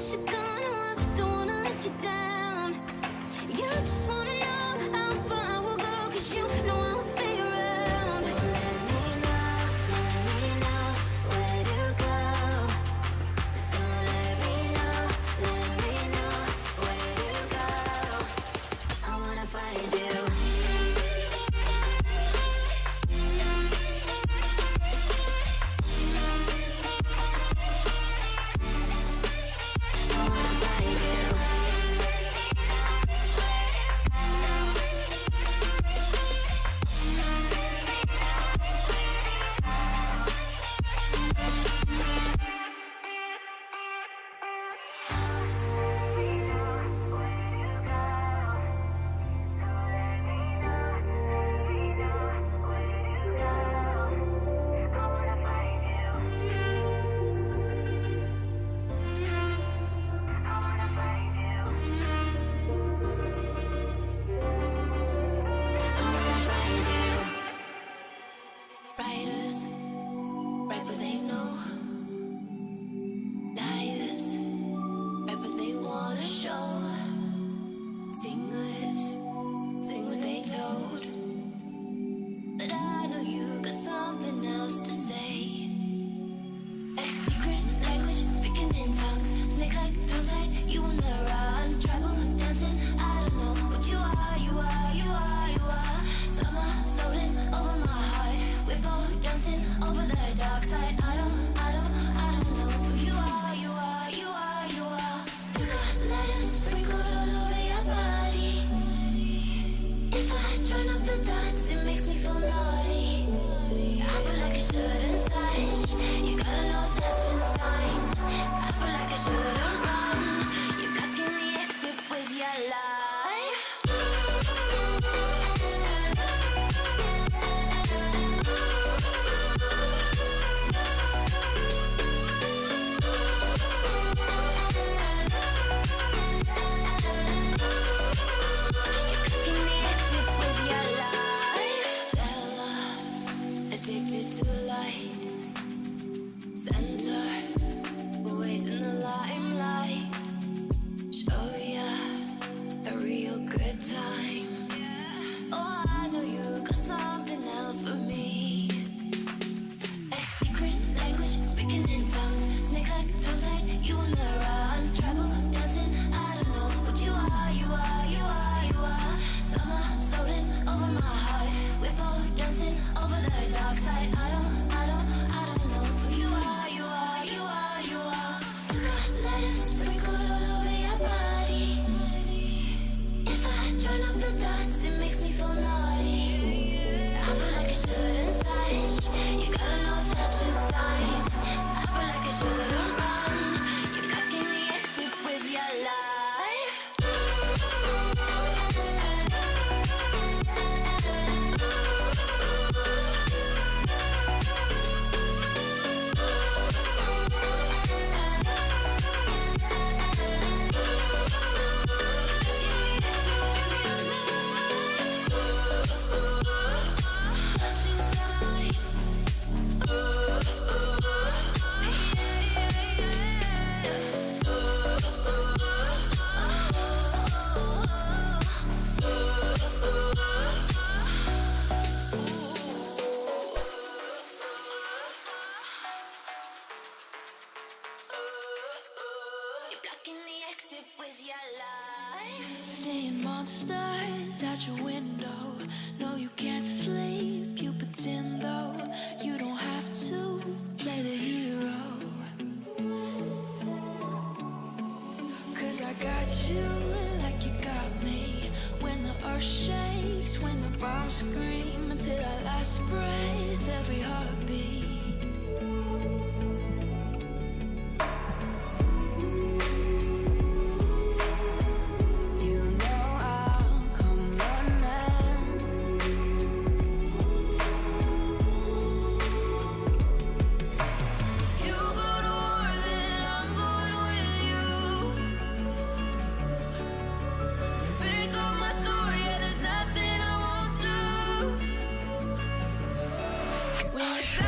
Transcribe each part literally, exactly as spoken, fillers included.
promise you're gonna walk, don't wanna let you down. You just wanna know how far we'll go, cause you know I won't stay around. So let me know, let me know where to go. So let me know, let me know where to go. I wanna find you. Writers, write what they know. Liars, write what they wanna show. Singers, sing what they told. But I know you got something else to say. Like secret language, speaking in tongues. Snake like tongue tied, you on the run. Travel, dancing, I don't know what you are, you are, you are, you are. Summer, soaring over my heart. We're both dancing over the dark side. I don't, I don't, I don't know who you are, you are, you are, you are. You got letters sprinkled all over your body. If I join up the dots, it makes me feel naughty. I feel like I shouldn't touch. You got a no touching sign. I feel like I shouldn't run. You're blocking the exit with your life. Addicted to light, center, always in the limelight. Show ya a real good time. Oh, I know you got something else for me. Like secret language, speaking in tongues. Snake like tongue tied, you on the run. Travel, dancing, I don't know what you are, you are, you are, you are. Summer, soaring over my heart. We're both dancing over the dark side. I don't, I don't, I don't know who you are, you are, you are, you are. You got letters sprinkled all over your body. If I join up the dots, it makes me feel naughty. I feel like I shouldn't touch. You got a no touching sign. I feel like I shouldn't run. You're blocking the exit with your life. You're blocking the exit with your life. Seeing monsters out your window. No, you can't sleep. You pretend though you don't have to play the hero. Cause I got you like you got me. When the earth shakes, when the bombs scream. Until our last breath, every heartbeat. When you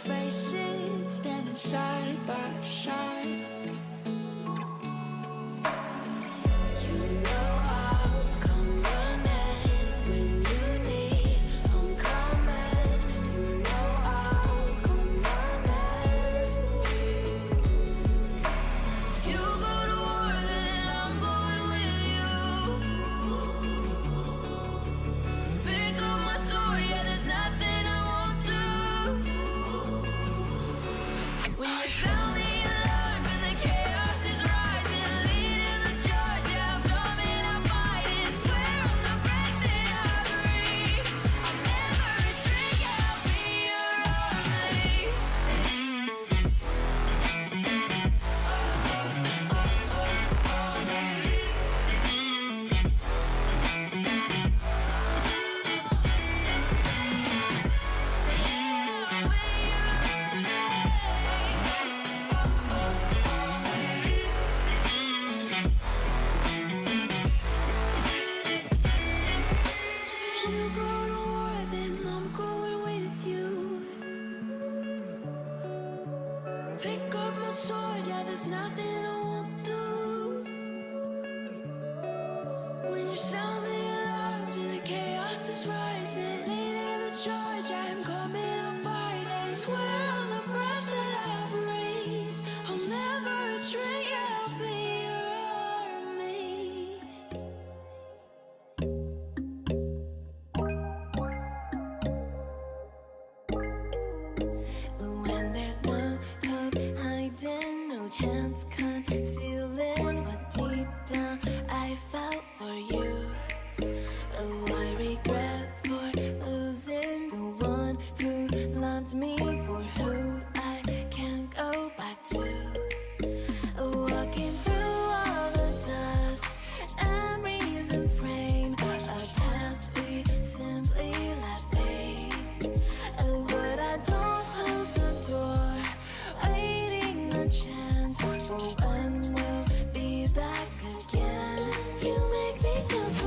faces standing side by side. You know I'll come running when you need. I'm coming. You know I'll come running. You go to war, then I'm going with you. Pick up my sword, yeah, there's nothing I won't do. When you sound the alarm and the chaos is rising, leading the charge, yeah, I'm coming, I'm fighting. Swear on the breath that I breathe, I'll never retreat, yeah, I'll be your army. If you go to war, then I'm going with you. Pick up my sword, yeah, there's nothing I won't do. When you sound the alarms and the chaos is rising, leading the charge, I'm coming, I'm fighting. Swear on the breath that I breathe, I'll never retreat, yeah, I'll be your army. But when there's no hope hiding, no chance concealing what deep down I felt for you. Oh, I regret for losing the one who loved me, for who I can't go back to. Walking through all the dust, memories and frame, a past we simply let fade. Oh, but I don't close the door, waiting a chance for when we'll be back again. You make me feel so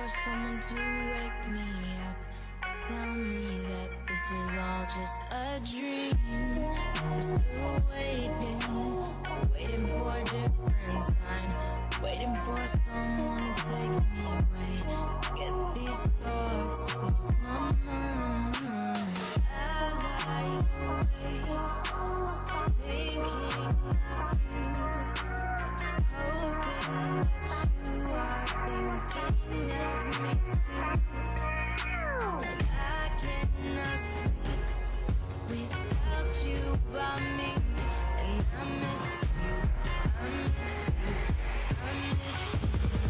for someone to wake me up, tell me that this is all just a dream. I'm still waiting, waiting for a different sign, waiting for someone to take me away, get these thoughts off my mind. As I wait, thinking of you, hoping that you are thinking of me too. I cannot sleep without you by me, and I miss you, I miss you, I miss you.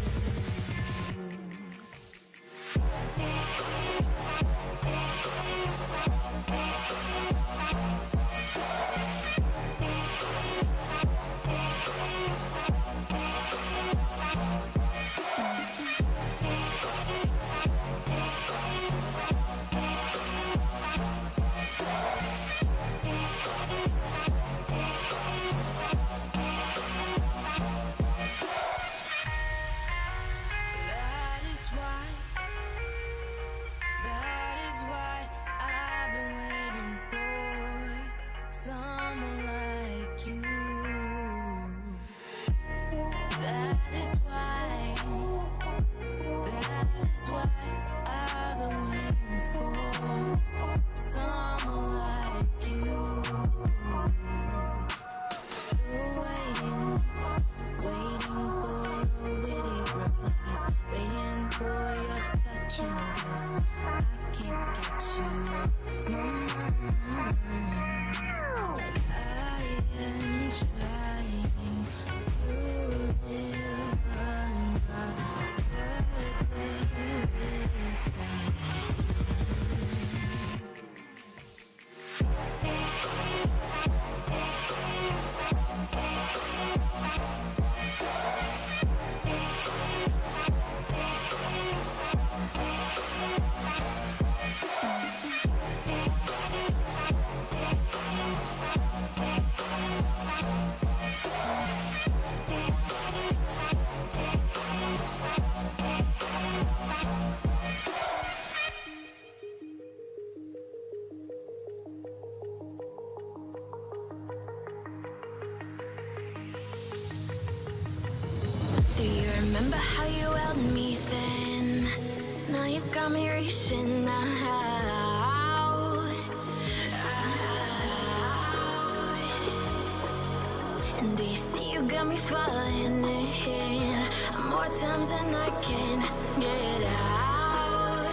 That is why, that is why I've been waiting for someone like you. That is why, that is why I've been waiting for someone like you. Still waiting, waiting for your witty replies, waiting for your touch and kiss. I can't get you off my mind. I am trying to live another day without Do you remember how you held me then? Now you got me reaching out, out. And do you see you got me falling in more times than I can get out,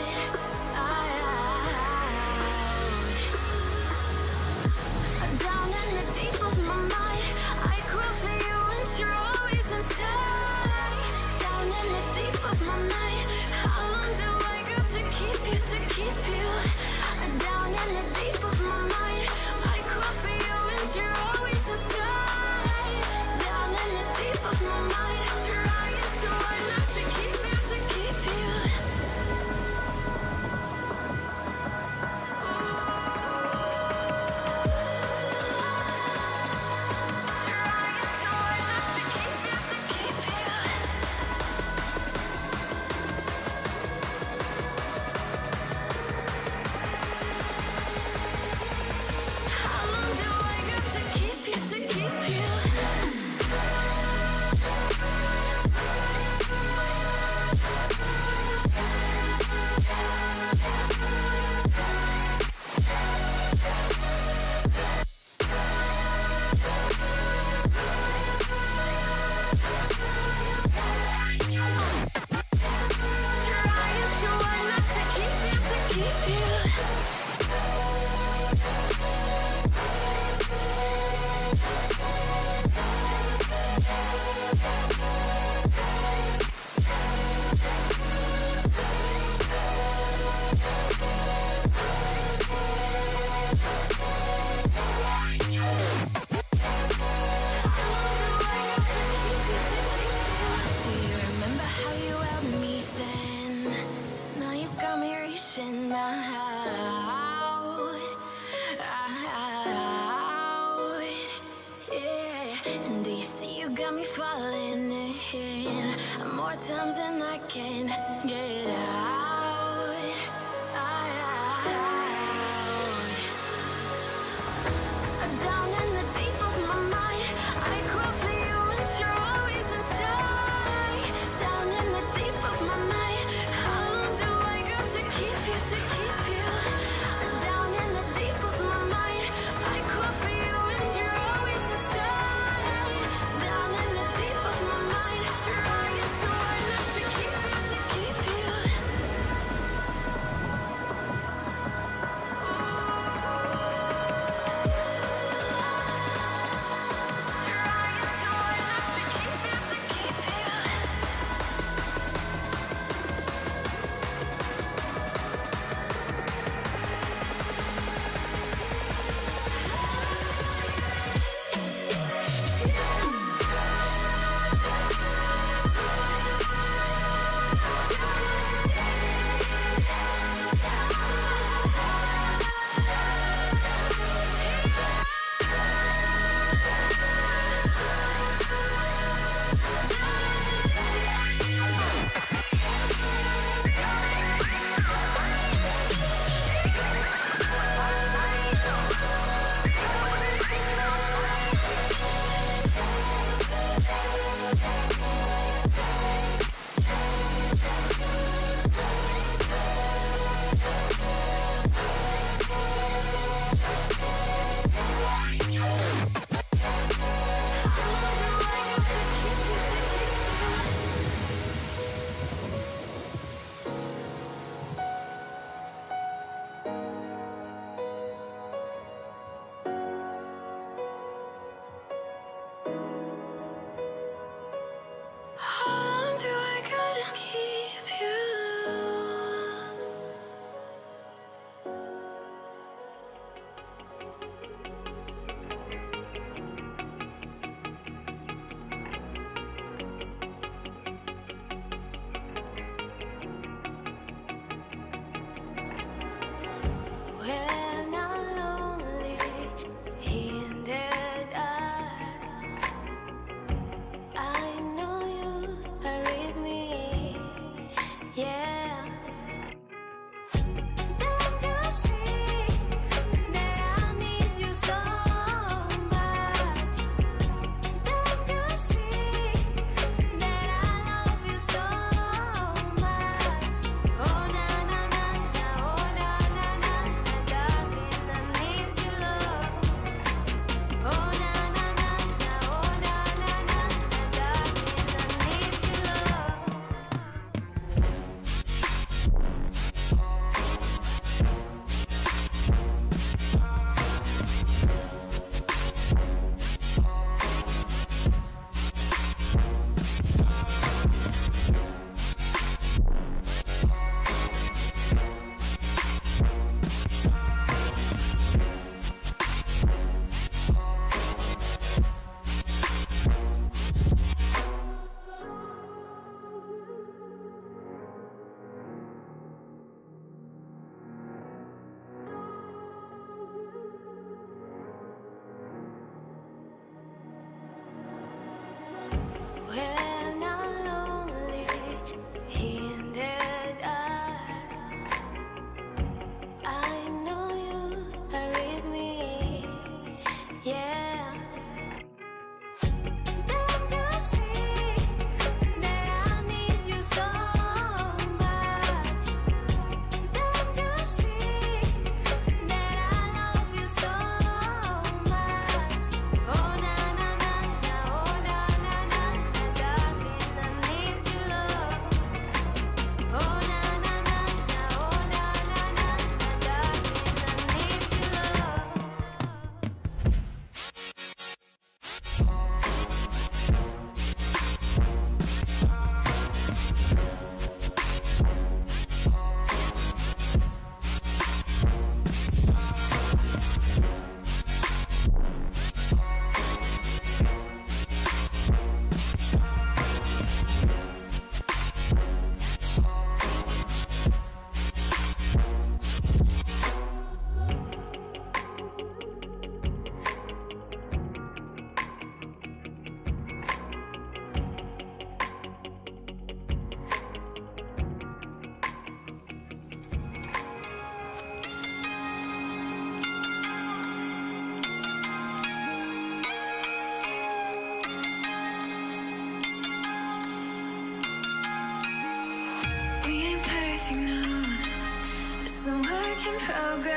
out. Down in the deep of my mind, I crawl for you and you're always inside. Down in the deep of my mind, how long do I got to keep you, to keep you? Down in the deep of my mind, I crawl for you and you're always inside. Down in the deep of my mind, trying so hard not to keep you, to keep you. How long do I got to keep you, to keep you? Trying so hard not to keep you, to keep you. Do you remember how you held me then? Now you got me reaching out, out. Yeah. And do you see you got me falling in more more times than I can get out. out. Down in the deep of my mind, I crawl for you and you're always inside. Down in the deep of my mind, how long do I got to keep you, to keep you? Down in the deep of my mind, I crawl for you and you're always inside. Down in the deep of my mind, trying so hard not to keep you, to keep you.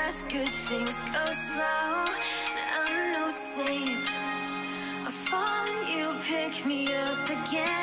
fast, good things go slow. And I'm no saint. I fall and you pick me up again.